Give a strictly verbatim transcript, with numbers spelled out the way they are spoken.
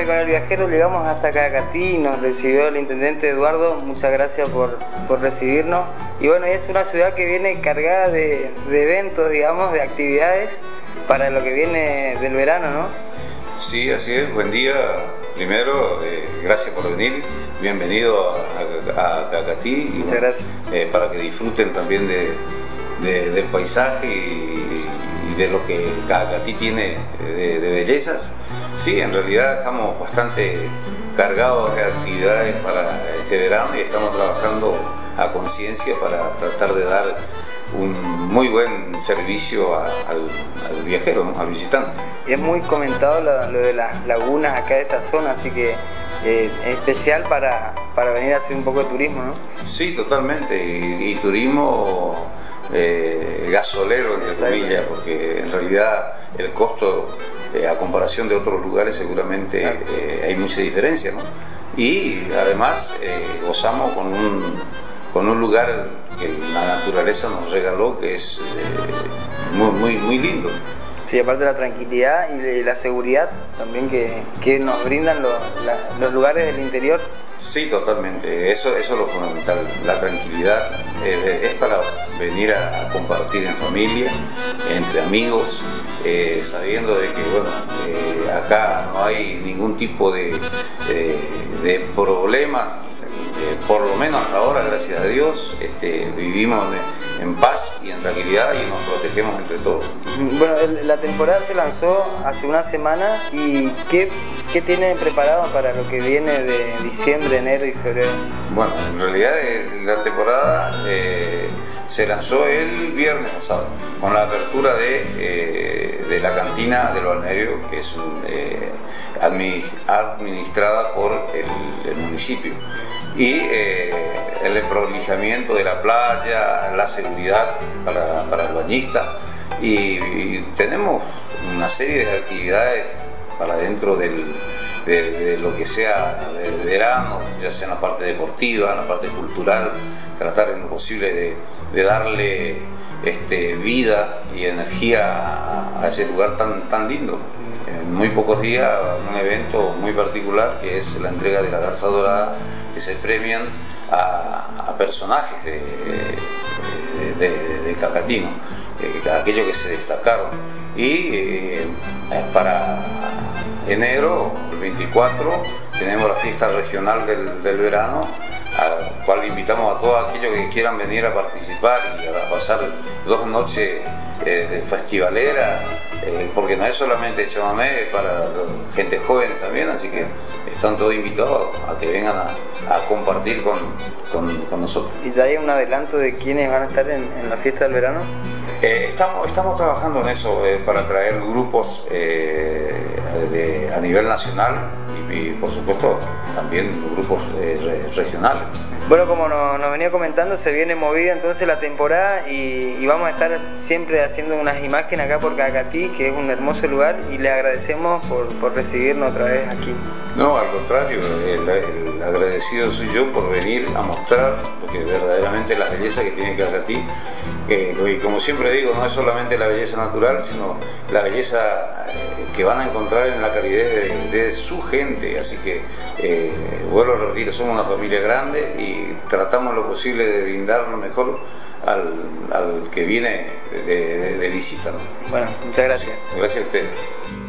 y con el viajero llegamos hasta Cacatí, nos recibió el intendente Eduardo, muchas gracias por, por recibirnos. Y bueno, es una ciudad que viene cargada de, de eventos, digamos, de actividades para lo que viene del verano, ¿no? Sí, así es, buen día. Primero, eh, gracias por venir, bienvenido a, a, a Cacatí. Muchas bueno, gracias. Eh, para que disfruten también de, de, del paisaje y, y de lo que Cacatí tiene de, de bellezas. Sí, en realidad estamos bastante cargados de actividades para este verano y estamos trabajando a conciencia para tratar de dar un muy buen servicio a, al, al viajero, ¿no? Al visitante. Es muy comentado lo, lo de las lagunas acá de esta zona, así que eh, es especial para, para venir a hacer un poco de turismo, ¿no? Sí, totalmente, y, y turismo eh, gasolero, entre comillas, porque en realidad el costo eh, a comparación de otros lugares seguramente claro. eh, hay mucha diferencia, ¿no? Y además eh, gozamos con un, con un lugar que la naturaleza nos regaló, que es eh, muy, muy, muy lindo. Sí, aparte de la tranquilidad y la seguridad también que, que nos brindan los, la, los lugares del interior. Sí, totalmente, eso, eso es lo fundamental, la tranquilidad eh, es para venir a, a compartir en familia, entre amigos, eh, sabiendo de que bueno, eh, acá no hay ningún tipo de, eh, de problema, eh, por lo menos hasta ahora, gracias a Dios, este, vivimos en, en paz y en tranquilidad y nos protegemos entre todos. Bueno, la temporada se lanzó hace una semana y ¿qué, qué tienen preparado para lo que viene de diciembre, enero y febrero? Bueno, en realidad la temporada eh, se lanzó el viernes pasado con la apertura de, eh, de la cantina del balneario, que es eh, administrada por el, el municipio, y eh, el prolijamiento de la playa, la seguridad para, para el bañista, y, y tenemos una serie de actividades para dentro del De, de lo que sea de verano, ya sea en la parte deportiva, en la parte cultural, tratar en lo posible de, de darle este, vida y energía a, a ese lugar tan, tan lindo. En muy pocos días, un evento muy particular que es la entrega de la Garza Dorada, que se premian a, a personajes de, de, de, de Cacatí, ¿no? eh, aquellos que se destacaron. Y eh, para enero, el veinticuatro, tenemos la fiesta regional del, del verano, al cual invitamos a todos aquellos que quieran venir a participar y a pasar dos noches eh, de festivalera, eh, porque no es solamente chamamé, es para gente joven también, así que están todos invitados a que vengan a, a compartir con, con, con nosotros. ¿Y ya hay un adelanto de quiénes van a estar en, en la fiesta del verano? Eh, estamos, estamos trabajando en eso, eh, para traer grupos eh, de, a nivel nacional y, y por supuesto también grupos eh, re, regionales. Bueno, como nos, nos venía comentando, se viene movida entonces la temporada y, y vamos a estar siempre haciendo unas imágenes acá por Cacatí, que es un hermoso lugar, y le agradecemos por, por recibirnos otra vez aquí. No, al contrario, el, el agradecido soy yo por venir a mostrar lo que verdaderamente la belleza que tiene Cacatí, eh, y como siempre digo, no es solamente la belleza natural, sino la belleza eh, que van a encontrar en la calidez de, de su gente, así que eh, vuelvo a repetir, somos una familia grande y tratamos lo posible de brindar lo mejor al, al que viene de, de, de visita, ¿no? Bueno, muchas gracias. Gracias a ustedes.